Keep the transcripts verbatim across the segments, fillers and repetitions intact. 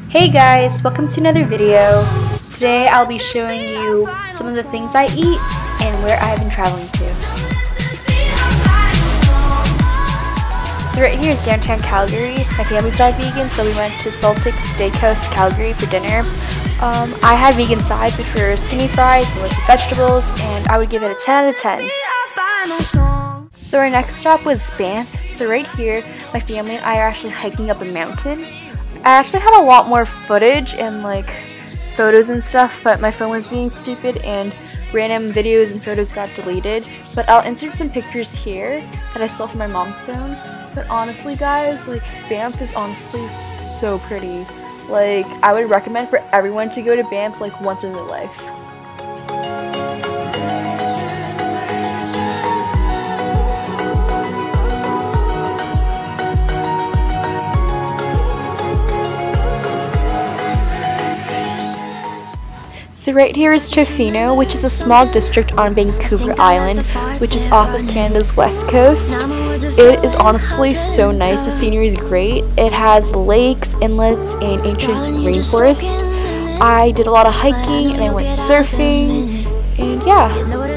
Hey guys, welcome to another video. Today I'll be showing you some of the things I eat and where I have been traveling to. So right here is downtown Calgary. My family's not vegan, so we went to Saltic Steakhouse Calgary for dinner. Um, I had vegan sides, which were skinny fries and with vegetables, and I would give it a ten out of ten. So our next stop was Banff. So right here, my family and I are actually hiking up a mountain. I actually had a lot more footage and like photos and stuff, but my phone was being stupid and random videos and photos got deleted. But I'll insert some pictures here that I stole from my mom's phone. But honestly guys, like Banff is honestly so pretty. Like I would recommend for everyone to go to Banff like once in their life. So right here is Tofino, which is a small district on Vancouver Island, which is off of Canada's west coast. It is honestly so nice. The scenery is great. It has lakes, inlets, and ancient rainforest. I did a lot of hiking and I went surfing, and yeah.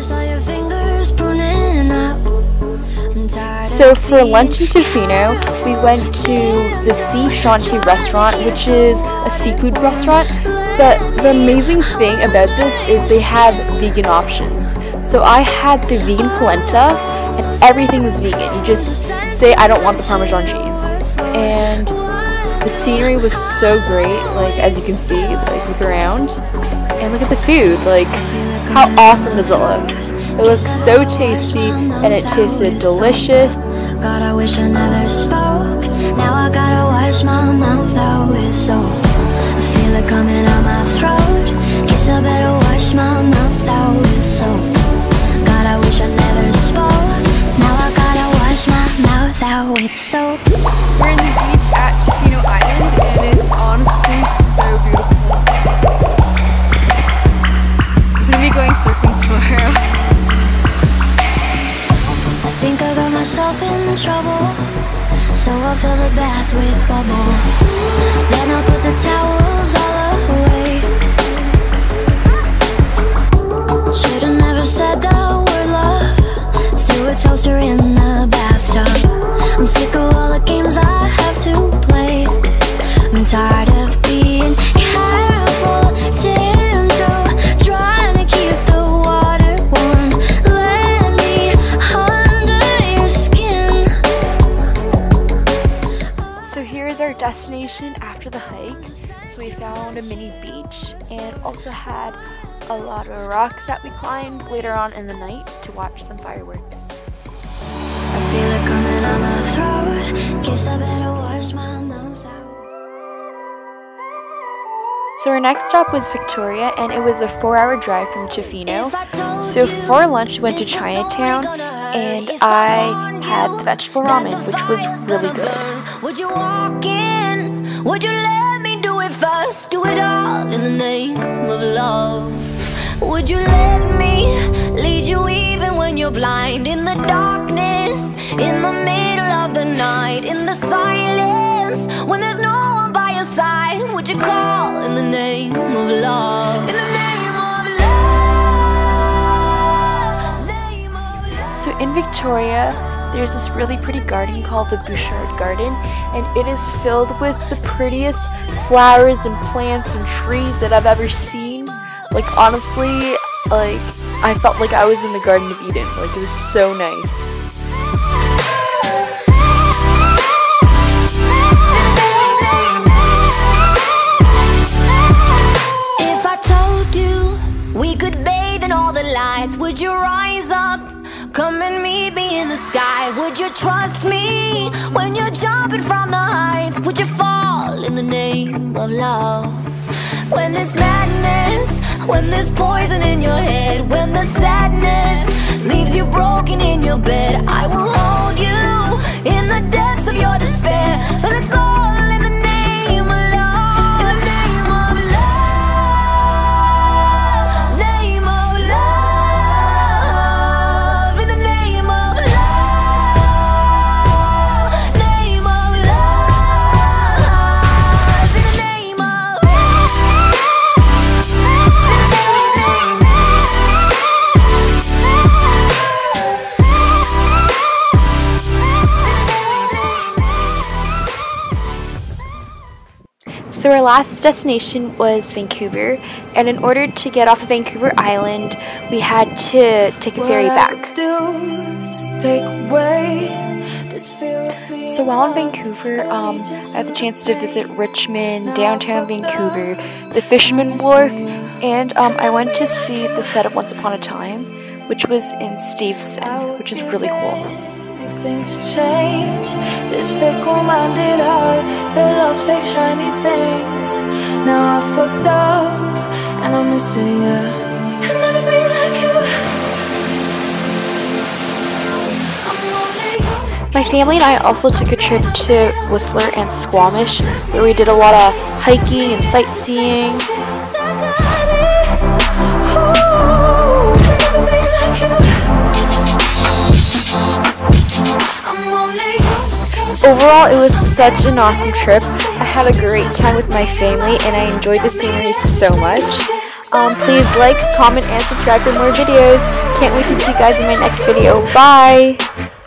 So for lunch in Tofino, we went to the Sea Shanty restaurant, which is a seafood restaurant. But the amazing thing about this is they have vegan options. So I had the vegan polenta, and everything was vegan. You just say, I don't want the Parmesan cheese. And the scenery was so great, like as you can see, like look around. And look at the food, like how awesome does it look? It looks so tasty, and it tasted delicious. God, I wish I never spoke. Now I gotta wash my mouth out with soap. I feel it coming out my throat. Guess I better wash my mouth out with soap. God, I wish I never spoke. Now I gotta wash my mouth out with soap. We're in the beach at Tofino Island, and it's honestly so beautiful. I'm gonna be going surfing tomorrow. I think I got myself in trouble, so I'll fill the bath with bubbles. Then I'll put the towels all away. Should've never said the word love. Threw a toaster in the bathtub. I'm sick of all the games I have to play. I'm tired of being careful, tiptoe, trying to keep the water warm. Let me under your skin. So here is our destination after the hike. So we found a mini beach and also had a lot of rocks that we climbed later on in the night to watch some fireworks. I feel it coming out my throat. Guess I better wash my mouth out. So our next stop was Victoria, and it was a four hour drive from Tofino. So for lunch we went to Chinatown, and I had vegetable ramen, which was really good. Would you walk in? Would you let me do it first? Do it all in the name of love. Would you let me lead you even when you're blind? In the darkness, in the middle of the night, in the silence, when there's no one by your side, would you call in the name of love? In the name of love, name of love. So in Victoria, there's this really pretty garden called the Bouchard Garden, and it is filled with the prettiest flowers and plants and trees that I've ever seen. Like honestly, like I felt like I was in the Garden of Eden. Like it was so nice. If I told you we could bathe in all the lights, would you rise up? Come and meet me in the sky. Would you trust me when you're jumping from the heights? Would you fall in the name of love? When there's madness, when there's poison in your head, when the sadness leaves you broken in your bed, I will hold you in the depths of your despair. But it's all in the name of love. In the name of love, name of love. In the name of love, name of love. In the name of So our last destination was Vancouver, and in order to get off of Vancouver Island, we had to take a ferry back. So while in Vancouver, um, I had the chance to visit Richmond, downtown Vancouver, the Fisherman Wharf, and um, I went to see the set of Once Upon a Time, which was in Steveston, which is really cool. Things change. This fickle-minded heart that loves fake shiny things. Now I fucked up and I'm missing you. I'll never be like you. I'm only you. My family and I also took a trip to Whistler and Squamish, where we did a lot of hiking and sightseeing. Overall, it was such an awesome trip. I had a great time with my family, and I enjoyed the scenery so much. Um, please like, comment, and subscribe for more videos. Can't wait to see you guys in my next video. Bye!